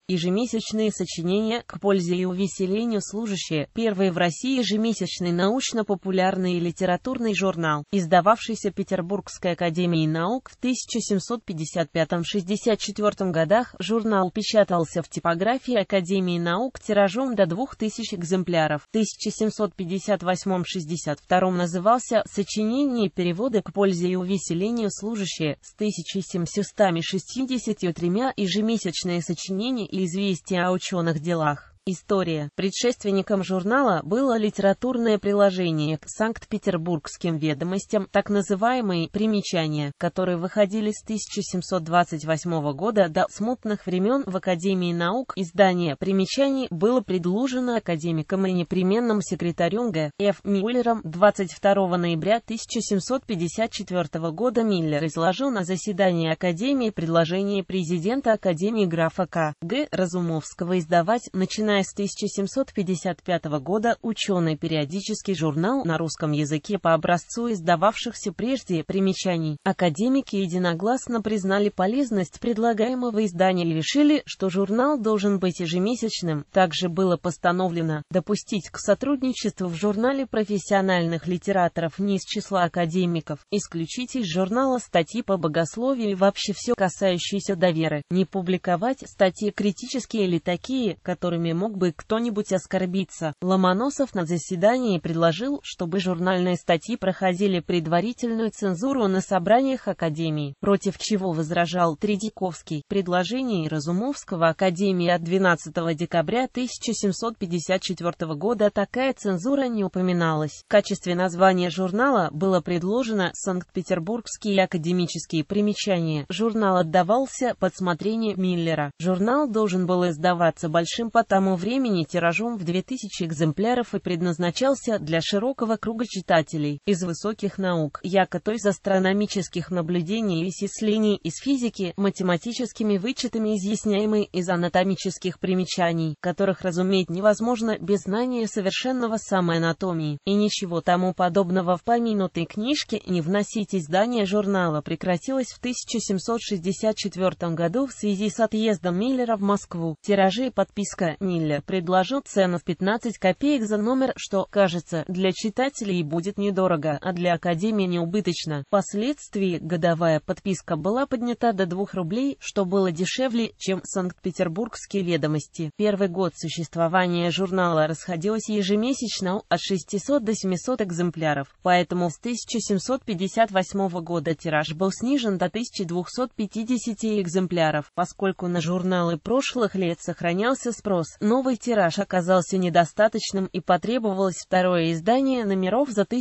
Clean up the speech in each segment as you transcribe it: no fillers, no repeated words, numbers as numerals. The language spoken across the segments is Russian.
Ежемесячные сочинения «К пользе и увеселению служащие», первый в России ежемесячный научно-популярный и литературный журнал, издававшийся Петербургской академией наук в 1755-64 годах. Журнал печатался в типографии Академии наук тиражом до 2000 экземпляров. В 1758-62 назывался «Сочинения и переводы к пользе и увеселению служащие», с 1763 ежемесячные сочинения и известия о ученых делах. История. Предшественником журнала было литературное приложение к Санкт-Петербургским ведомостям, так называемые «примечания», которые выходили с 1728 года до смутных времен в Академии наук. Издание «Примечаний» было предложено академиком и непременным секретарем Г.Ф. Мюллером. 22 ноября 1754 года Миллер изложил на заседании Академии предложение президента Академии графа К.Г. Разумовского издавать, начиная с 1755 года, ученый-периодический журнал на русском языке по образцу издававшихся прежде примечаний. Академики единогласно признали полезность предлагаемого издания и решили, что журнал должен быть ежемесячным. Также было постановлено допустить к сотрудничеству в журнале профессиональных литераторов не из числа академиков, исключить из журнала статьи по богословию и вообще все касающееся до веры, не публиковать статьи критические или такие, которыми мог бы кто-нибудь оскорбиться. Ломоносов на заседании предложил, чтобы журнальные статьи проходили предварительную цензуру на собраниях Академии, против чего возражал Тредяковский. Предложение Разумовского Академии от 12 декабря 1754 года такая цензура не упоминалась. В качестве названия журнала было предложено «Санкт-Петербургские академические примечания». Журнал отдавался под смотрение Миллера. Журнал должен был издаваться большим по тому времени тиражом в 2000 экземпляров и предназначался для широкого круга читателей из высоких наук, яко то из астрономических наблюдений и исследований, из физики, математическими вычетами изъясняемой, из анатомических примечаний, которых разуметь невозможно без знания совершенного самой анатомии, и ничего тому подобного в помянутой книжке не вносить. Издание журнала прекратилось в 1764 году в связи с отъездом Миллера в Москву. Тиражи и подписка. Миллер предложил цену в 15 копеек за номер, что, кажется, для читателей будет недорого, а для Академии неубыточно. Впоследствии годовая подписка была поднята до 2 рублей, что было дешевле, чем Санкт-Петербургские ведомости. Первый год существования журнала расходилось ежемесячно от 600 до 700 экземпляров, поэтому с 1758 года тираж был снижен до 1250 экземпляров. Поскольку на журналы прошлых лет сохранялся спрос, новый тираж оказался недостаточным и потребовалось второе издание номеров за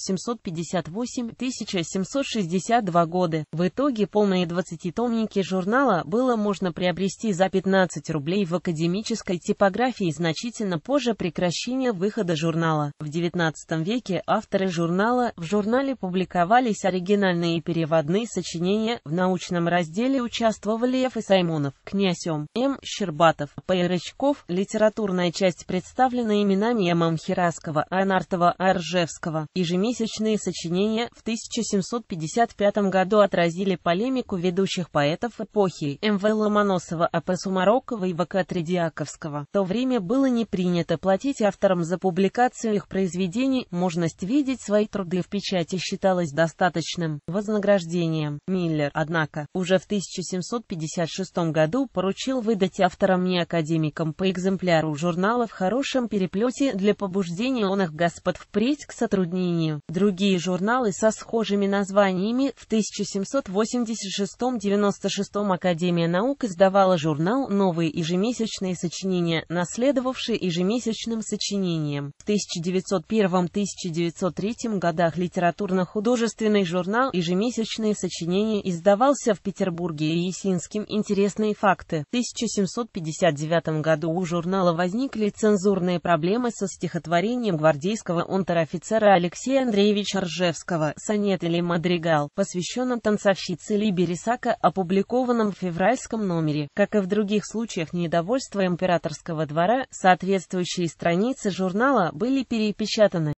1758-1762 годы. В итоге полные 20-томники журнала было можно приобрести за 15 рублей в академической типографии значительно позже прекращения выхода журнала. В XIX веке авторы журнала в журнале публиковались оригинальные и переводные сочинения. В научном разделе участвовали Ф. Саймонов, князь М. Щербатов, П. Рычков. Литературная часть представлена именами М. Хераскова, А. Нартова, А. Ржевского. Ежемесячные сочинения в 1755 году отразили полемику ведущих поэтов эпохи М.В. Ломоносова, А.П. Сумарокова и В.К. Тредяковского. В то время было не принято платить авторам за публикацию их произведений, можность видеть свои труды в печати считалась достаточным вознаграждением. Миллер, однако, уже в 1756 году поручил выдать авторам не академикам по экземпляру журнала в хорошем переплете для побуждения оных господ впредь к сотруднению. Другие журналы со схожими названиями. В 1786-96 Академия наук издавала журнал «Новые ежемесячные сочинения», наследовавший ежемесячным сочинениям. В 1901-1903 годах литературно-художественный журнал «Ежемесячные сочинения» издавался в Петербурге и Есинским. Интересные факты. В 1759 году у журнала возникли цензурные проблемы со стихотворением гвардейского унтер-офицера Алексея Андреевича Ржевского «Сонет или мадригал», посвященном танцовщице Либе Рисака, опубликованном в февральском номере. Как и в других случаях недовольства императорского двора, соответствующие страницы журнала были перепечатаны.